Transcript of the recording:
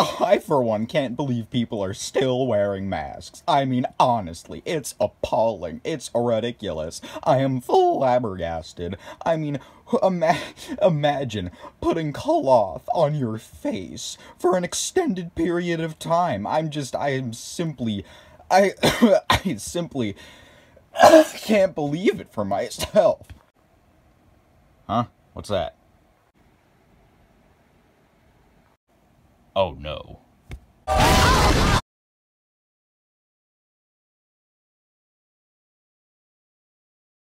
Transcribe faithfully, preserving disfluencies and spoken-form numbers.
I, for one, can't believe people are still wearing masks. I mean, honestly, it's appalling. It's ridiculous. I am flabbergasted. I mean, ima imagine putting cloth on your face for an extended period of time. I'm just, I am simply, I, I simply can't believe it for myself. Huh? What's that? Oh no.